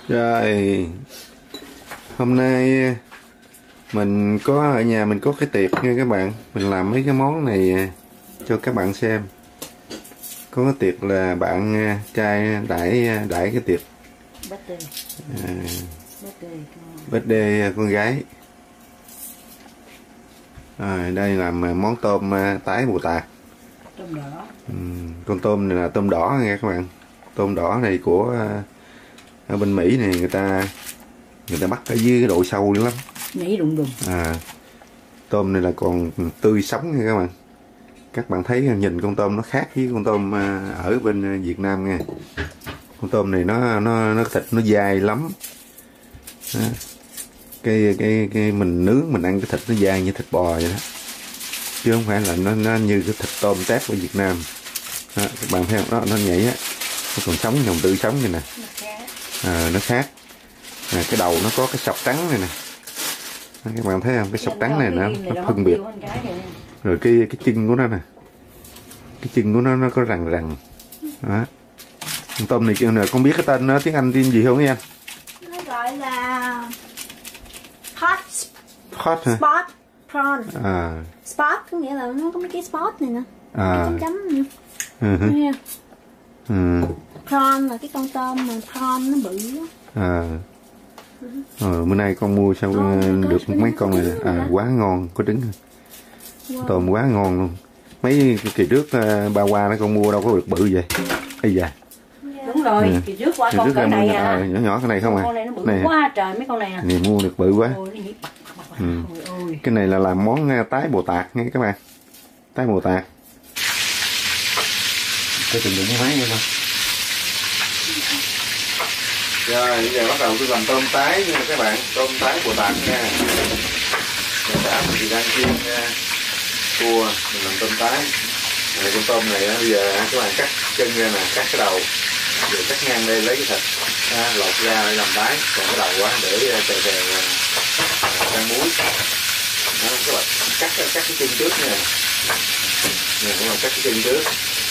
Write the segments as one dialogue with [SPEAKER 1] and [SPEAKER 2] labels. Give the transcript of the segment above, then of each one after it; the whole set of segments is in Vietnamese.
[SPEAKER 1] Rồi, hôm nay mình có ở nhà mình có cái tiệc nha các bạn. Mình làm mấy cái món này cho các bạn xem. Có cái tiệc là bạn trai đãi cái tiệc birthday con gái. Rồi, đây là món tôm tái Bồ Tát.
[SPEAKER 2] Tôm đỏ.
[SPEAKER 1] Con tôm này là tôm đỏ nha các bạn. Tôm đỏ này của ở bên Mỹ này người ta bắt ở dưới cái độ sâu lắm.
[SPEAKER 2] Nhảy đùng đùng.
[SPEAKER 1] Tôm này là còn tươi sống nha các bạn. Các bạn thấy nhìn con tôm nó khác với con tôm ở bên Việt Nam nha. Con tôm này nó thịt nó dai lắm. Đó. Cái mình nướng mình ăn cái thịt nó dai như thịt bò vậy đó. Chứ không phải là nó như cái thịt tôm tép ở Việt Nam. Đó, các bạn thấy không? Đó, nó nhảy á. Nó còn sống, còn tươi sống như nè. Nó khác. Cái đầu nó có cái sọc trắng này nè. Đó, các bạn thấy không? Cái sọc trắng này nó phân biệt. Rồi cái chân của nó nè. Cái chân của nó có rằn rằn. Đó. Con tôm này con biết cái tên tiếng Anh tên gì không em?
[SPEAKER 3] Nó gọi là
[SPEAKER 1] hot hả?
[SPEAKER 3] Spot prawn.
[SPEAKER 1] Spot
[SPEAKER 3] có nghĩa là nó có mấy cái spot này nè. Chấm chấm
[SPEAKER 1] nè.
[SPEAKER 3] Prawn là cái con tôm mà prawn nó bự á.
[SPEAKER 1] Bữa nay con mua sao được mấy con này quá ngon, có trứng. Tôm quá ngon luôn. Mấy kỳ trước ba qua nó con mua đâu có được bự vậy. Ây da.
[SPEAKER 2] Đúng rồi, kỳ trước qua con cỡ này
[SPEAKER 1] nhỏ nhỏ cái này không à.
[SPEAKER 2] Con này nó bự quá trời mấy con này
[SPEAKER 1] Này mua được bự quá.
[SPEAKER 2] Ôi.
[SPEAKER 1] Cái này là làm món tái Bồ Tát nha các bạn. Tái Bồ Tát. Cái trình đựng máy nha con. Rồi bây giờ bắt đầu tôi làm tôm tái nha các bạn. Tôm tái Bồ Tát nha. Mình đã thì đang chiên cua mình làm tôm tái. Rồi con tôm này bây giờ các bạn cắt chân ra nè, cắt cái đầu, rồi cắt ngang đây lấy cái thịt lột ra để làm tái, còn cái đầu để chè rang muối. Đó, các bạn cắt cái chân trước nha. Nè các bạn cắt cái chân trước.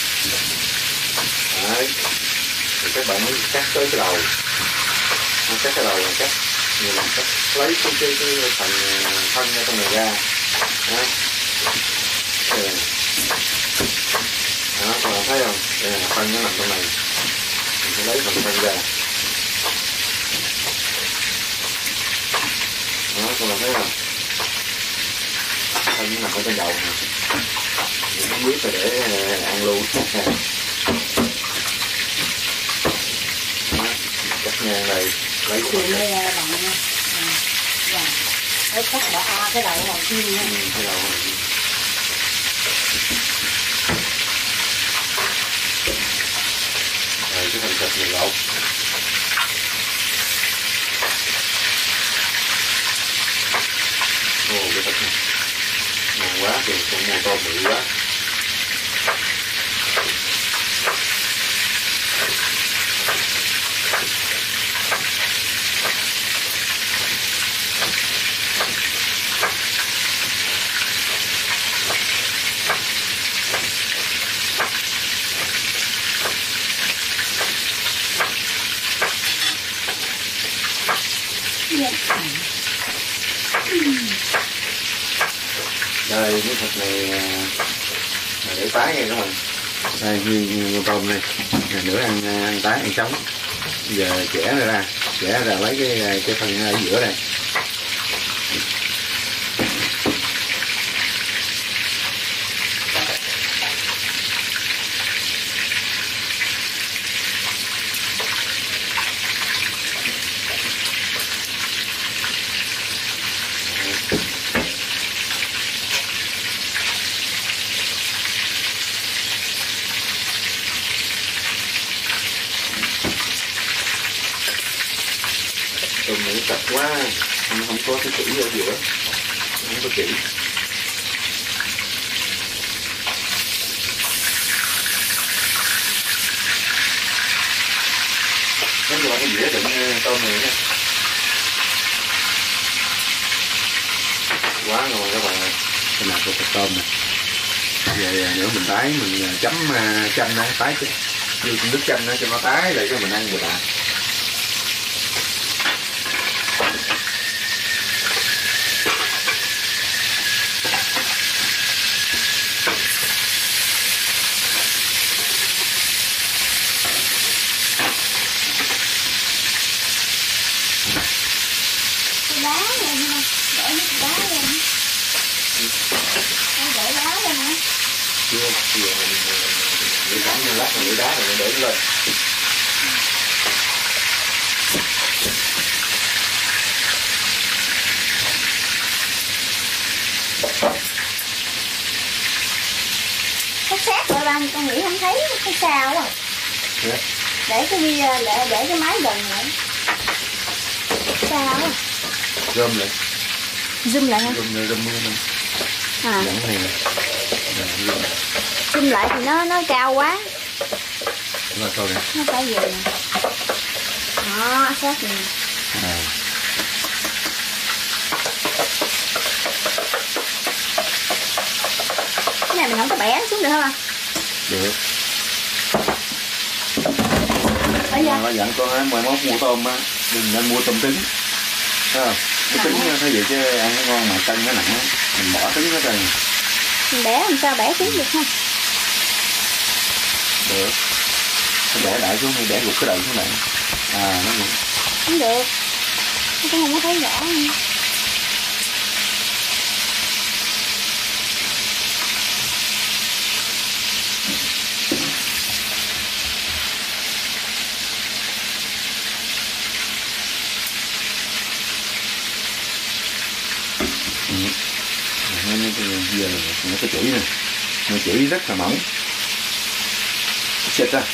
[SPEAKER 1] Đấy. Rồi các bạn mới cắt tới cái đầu. Cắt cái đầu là cắt như làm cắt lấy cái phần thân ở trong này ra. Đó. Đó, các bạn thấy không? Đây là phân nó nằm trong này. Mình sẽ lấy phần phân ra. Đó, các bạn thấy không? Phân nó nằm ở trên đầu này. Mình không biết là để ăn luôn. Đó, cắt ngang đây, lấy cái phần
[SPEAKER 2] đây là bằng cắt bỏ cái đầu này chi nha.
[SPEAKER 1] Cái đầu này. Rồi cái phần thịt này lột. Cái thịt này ngon quá, thì con mua tôm bự quá. Đây cái thịt này là để tái nha các bạn. Đây như tôm này nữa ăn tái ăn sống. Bây giờ chẻ ra lấy cái phần ở giữa đây. Tôm này chặt quá, nó không có cái chỉ ở giữa, không có chỉ. Nó là cái dĩa đựng tôm này nha. Quá ngon các bạn ơi. Cái nào của tôm này. Về nữa mình tái mình chấm chanh đó, tái chứ. Như nước chanh đó cho nó tái lại cái mình ăn vừa tạ. chưa để sẵn như lát mình để đá rồi để lên.
[SPEAKER 3] Cái xét rồi ba con nghĩ không thấy cái sao à.
[SPEAKER 1] Yeah.
[SPEAKER 3] Để cái máy gần lại. Sao à.
[SPEAKER 1] Rơm lại.
[SPEAKER 3] Zoom lại hả?
[SPEAKER 1] Rơm mưa nè.
[SPEAKER 3] À.
[SPEAKER 1] Dẫn này nè.
[SPEAKER 3] Zoom lại thì nó cao quá.
[SPEAKER 1] Rồi thôi nè.
[SPEAKER 3] Nó phải về nè. Đó, xét nè.
[SPEAKER 1] À.
[SPEAKER 3] Cái này mình không có bẻ xuống được không?
[SPEAKER 1] Được. Nó dặn con mai mốt mua tôm á, đừng nên mua tôm trứng. Thấy không? Cái trứng thay vì chứ ăn nó ngon mà cân nó nặng á, mình bỏ trứng hết rồi.
[SPEAKER 3] Mình bẻ làm sao bẻ xuống được không?
[SPEAKER 1] Được. Cái bẻ đại xuống thì bẻ gục cái đầu xuống lại. À nó gục.
[SPEAKER 3] Không được. Nó cũng không có thấy rõ nữa.
[SPEAKER 1] Giờ nó cái chửi nè, nó chửi rất là mỏng, xịt ra.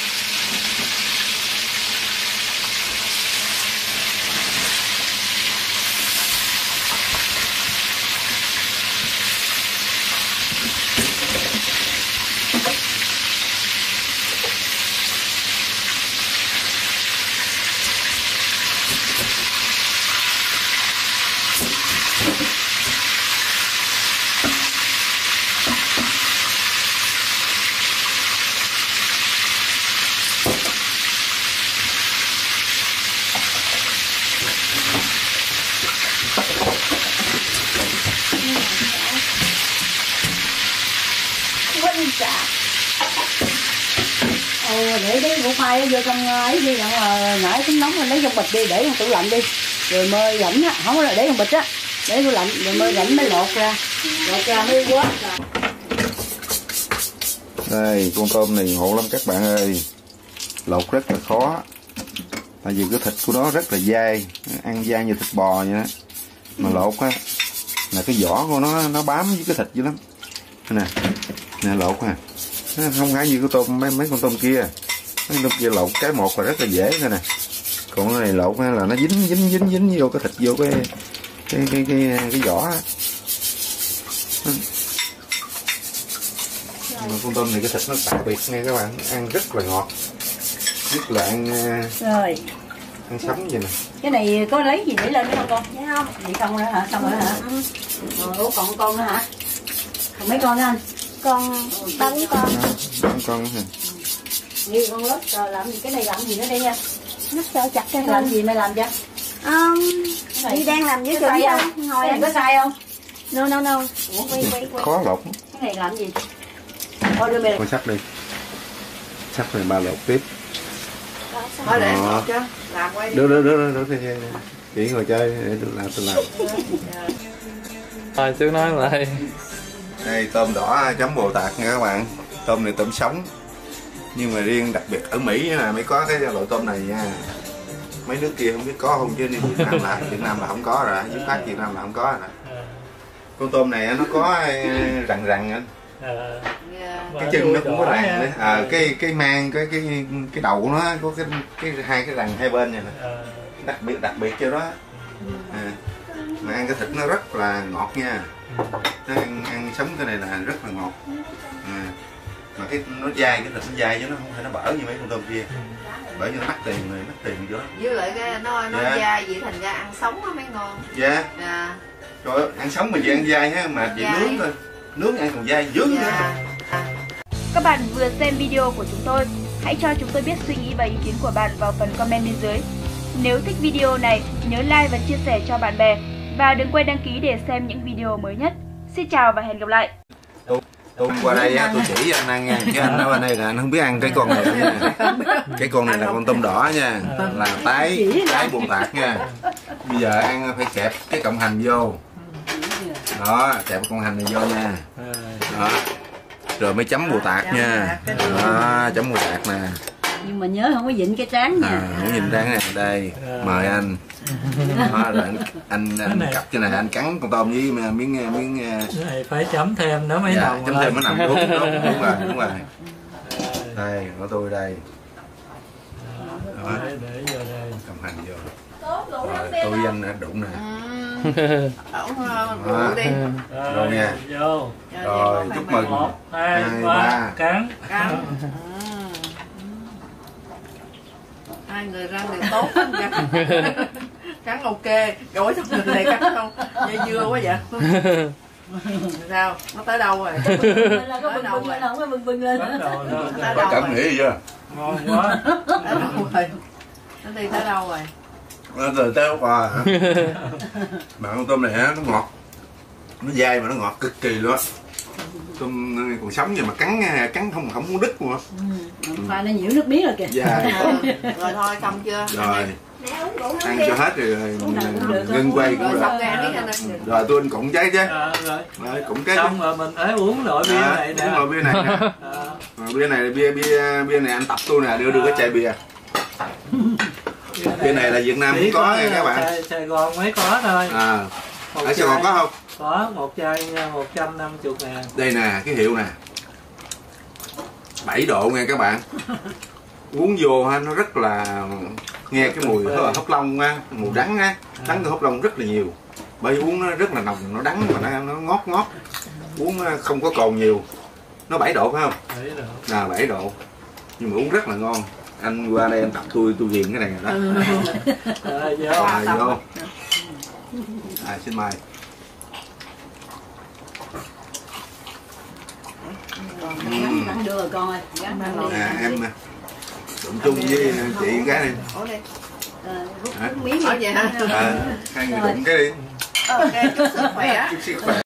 [SPEAKER 2] Để cái củ khoai vô trong ấy đi, nãy tính nóng rồi lấy trong bịch đi để trong tủ lạnh đi, rồi mơi rảnh á, không có là để trong bịch á, để tủ lạnh rồi mơi rảnh mới lột ra mới quá.
[SPEAKER 1] Đây con tôm này ngộ lắm các bạn ơi, lột rất là khó, tại vì cái thịt của nó rất là dai, ăn dai như thịt bò vậy đó, mà lột á là cái vỏ của nó bám với cái thịt dữ lắm. Nè lột nè, không phải như cái tôm mấy con tôm kia, mấy con tôm kia lột cái một là rất là dễ thôi nè, còn cái này lột là nó dính vô cái thịt, vô cái vỏ á. Mà con tôm này cái thịt nó đặc biệt nha các bạn, ăn rất là ngọt, nhất là ăn
[SPEAKER 2] rồi
[SPEAKER 1] ăn sống vậy nè.
[SPEAKER 2] Cái này có lấy gì để lên nữa không con?
[SPEAKER 3] Dạ không.
[SPEAKER 2] Vậy không nữa hả? Xong rồi hả? Ủa còn con nữa hả? Còn mấy con nữa anh?
[SPEAKER 3] Con 3-4 con.
[SPEAKER 1] Con hả?
[SPEAKER 2] Như con lớp rồi làm gì, cái này làm gì nữa đây nha?
[SPEAKER 3] Nó sợ chặt cái
[SPEAKER 2] Làm gì mày làm cho?
[SPEAKER 3] Đi đang làm dưới
[SPEAKER 2] cái
[SPEAKER 3] chỗ
[SPEAKER 2] không? Hồi này có sai không?
[SPEAKER 3] No.
[SPEAKER 2] Ủa, quay.
[SPEAKER 1] Khó lột.
[SPEAKER 2] Cái này làm gì? Thôi đưa mày.
[SPEAKER 1] Con sắt đi. Sắt này ba lột tiếp.
[SPEAKER 2] Thôi để lột cho. Làm quay đi.
[SPEAKER 1] Được. Chị ngồi chơi để tôi làm.
[SPEAKER 4] Thôi chú nói lại.
[SPEAKER 1] Đây tôm đỏ chấm bồ tạt nha các bạn. Tôm này tôm sống. Nhưng mà riêng đặc biệt ở Mỹ là mới có cái loại tôm này nha. Mấy nước kia không biết có không, chứ Việt Nam là không có rồi, dưới phát Việt Nam là không có rồi. Con tôm này nó có rằn anh. Cái chân nó cũng có rằn nữa. Cái mang cái đầu của nó có cái hai cái rằn hai bên này nè. Đặc biệt cho đó. Mà ăn cái thịt nó rất là ngọt nha. Nó ăn sống cái này là rất là ngọt. Mà cái nó dai, cái thịt nó dai chứ nó không phải nó bở như mấy con tôm kia. Bởi vì nó mắc tiền vô đó.
[SPEAKER 5] Với lại cái nó dai vậy thành ra ăn sống nó mới ngon.
[SPEAKER 1] Dạ. Trời ơi, ăn sống mà chị ăn dai ha, mà chị nướng thôi. Nướng ăn còn dai dướng nữa.
[SPEAKER 6] Các bạn vừa xem video của chúng tôi, hãy cho chúng tôi biết suy nghĩ và ý kiến của bạn vào phần comment bên dưới. Nếu thích video này, nhớ like và chia sẻ cho bạn bè. Và đừng quên đăng ký để xem những video mới nhất. Xin chào và hẹn gặp lại.
[SPEAKER 1] Tôi qua đây á, tôi chỉ anh ăn nha, chứ anh ở bên đây là anh không biết ăn cái con này nha. Cái con này là con tôm đỏ nha, là tái bồ tạt nha. Bây giờ ăn phải kẹp cái cộng hành vô. Đó, kẹp con hành này vô nha. Đó. rồi mới chấm bù tạt nha. Đó, chấm bù tạt nè.
[SPEAKER 2] Nhưng mà nhớ không có vịn cái trán nha.
[SPEAKER 1] Không nhìn tráng nè, đây mời anh. Đó, rồi anh cặp cho này, anh cắn con tôm với miếng
[SPEAKER 4] này phải chấm thêm nữa mới nồng.
[SPEAKER 1] Chấm thêm mới nằm đúng rồi. Đây của tôi đây. Đó.
[SPEAKER 4] Để vô đây.
[SPEAKER 1] Cầm hành vô. Rồi tôi với anh đụng nè.
[SPEAKER 5] Ổng đi.
[SPEAKER 1] Rồi nha.
[SPEAKER 4] Vô.
[SPEAKER 1] Rồi chúc mừng.
[SPEAKER 4] 1, 2, 3 cắn.
[SPEAKER 5] Hai người răng đều tốt nha. Cắn ok. Rồi xong người này cắn không? Dây dưa quá vậy. Sao? Nó tới đâu rồi?
[SPEAKER 2] Là có bừng lên, không có bừng lên.
[SPEAKER 1] Có cẩn nghĩ chưa?
[SPEAKER 4] Ngon quá.
[SPEAKER 5] Tới đâu rồi? Nó đi tới đâu rồi?
[SPEAKER 1] Nó từ tới qua hả? Mà con tôm này nó ngọt. Nó dai mà nó ngọt cực kỳ luôn á. Tôm còn sống vậy mà cắn không muốn đứt luôn á.
[SPEAKER 2] Khoai nó nhiễu nước miếng rồi kìa.
[SPEAKER 1] Dai.
[SPEAKER 5] Rồi thôi xong chưa?
[SPEAKER 1] Rồi. Ăn cho hết rồi ngưng quay cũng được.
[SPEAKER 5] Xong ra đi.
[SPEAKER 1] Rồi tôi anh cụng trái chứ.
[SPEAKER 4] Rồi.
[SPEAKER 1] Cụng cái.
[SPEAKER 4] Xong rồi mình phải uống loại bia này nè.
[SPEAKER 1] Uống loại bia này nè. Bia này bia này anh tập tôi nè, đưa cái chai bia. Bia này là Việt Nam cũng có nha các bạn.
[SPEAKER 4] Sài Gòn mới có thôi.
[SPEAKER 1] Ở Sài Gòn có không?
[SPEAKER 4] Có, một chai 150.000.
[SPEAKER 1] Đây nè, cái hiệu nè. 7 độ nha các bạn. Uống vô ha, nó rất là nghe cái mùi hốc long á, mùi đắng á, đắng của hốc long rất là nhiều. Bởi uống nó rất là nồng, nó đắng mà nó ngọt. Uống không có cồn nhiều. Nó 7 độ phải không?
[SPEAKER 4] 7 độ.
[SPEAKER 1] 7 độ. Nhưng mà uống rất là ngon. Anh qua đây anh tập tôi ghiền cái này rồi đó. Vô. Xin mời.
[SPEAKER 2] Gắn đưa rồi con ơi.
[SPEAKER 1] Em đụng chung với chị cái đi.
[SPEAKER 5] Miếng vậy hả?
[SPEAKER 1] Hai người đụng cái đi.
[SPEAKER 5] Ok, chúc sức khỏe.
[SPEAKER 1] Chúc sức khỏe.